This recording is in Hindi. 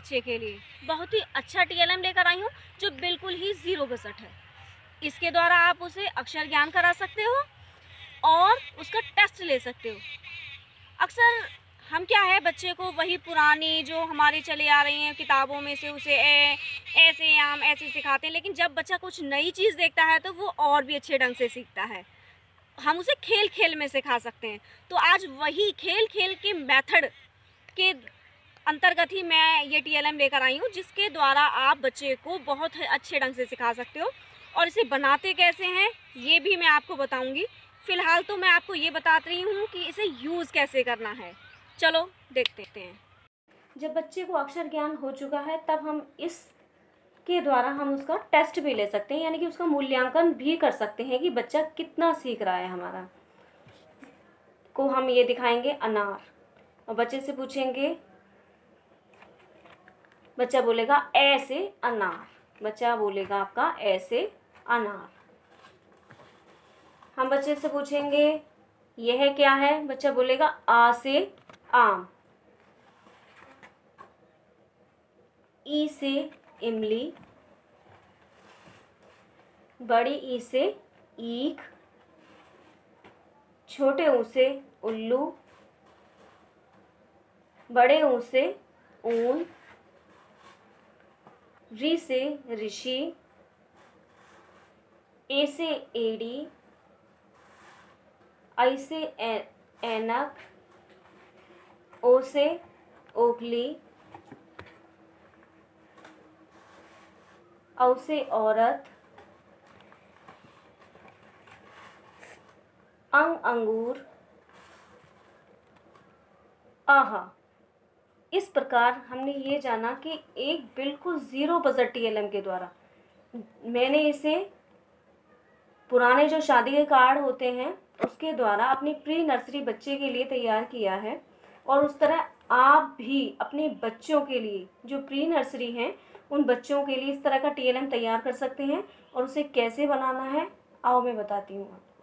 बच्चे के लिए बहुत ही अच्छा टीएलएम लेकर आई हूँ जो बिल्कुल ही ज़ीरो बजट है। इसके द्वारा आप उसे अक्षर ज्ञान करा सकते हो और उसका टेस्ट ले सकते हो। अक्सर हम क्या है, बच्चे को वही पुरानी जो हमारी चली आ रही हैं किताबों में से उसे ऐसे आम ऐसे सिखाते हैं, लेकिन जब बच्चा कुछ नई चीज़ देखता है तो वो और भी अच्छे ढंग से सीखता है। हम उसे खेल खेल में सिखा सकते हैं। तो आज वही खेल खेल के मेथड के अंतर्गत ही मैं ये टीएलएम लेकर आई हूँ, जिसके द्वारा आप बच्चे को बहुत अच्छे ढंग से सिखा सकते हो। और इसे बनाते कैसे हैं ये भी मैं आपको बताऊंगी। फ़िलहाल तो मैं आपको ये बता रही हूँ कि इसे यूज़ कैसे करना है। चलो देखते हैं। जब बच्चे को अक्षर ज्ञान हो चुका है तब हम इसके द्वारा हम उसका टेस्ट भी ले सकते हैं, यानी कि उसका मूल्यांकन भी कर सकते हैं कि बच्चा कितना सीख रहा है। हमारा को हम ये दिखाएंगे अनार और बच्चे से पूछेंगे, बच्चा बोलेगा ऐसे अनार, बच्चा बोलेगा आपका ऐसे अनार। हम बच्चे से पूछेंगे यह क्या है, बच्चा बोलेगा आ से आम, ई से इमली, बड़ी ई से ईख, छोटे ऊ से उल्लू, बड़े ऊ से ऊन, री से ऋषि, ए से एड़ी, आई से ऐनक, ओ से ओखली, औ से औरत, अंगूर, आहा। इस प्रकार हमने ये जाना कि एक बिल्कुल ज़ीरो बजट टीएलएम के द्वारा मैंने इसे पुराने जो शादी के कार्ड होते हैं उसके द्वारा अपनी प्री नर्सरी बच्चे के लिए तैयार किया है। और उस तरह आप भी अपने बच्चों के लिए जो प्री नर्सरी हैं उन बच्चों के लिए इस तरह का टीएलएम तैयार कर सकते हैं। और उसे कैसे बनाना है आओ मैं बताती हूँ।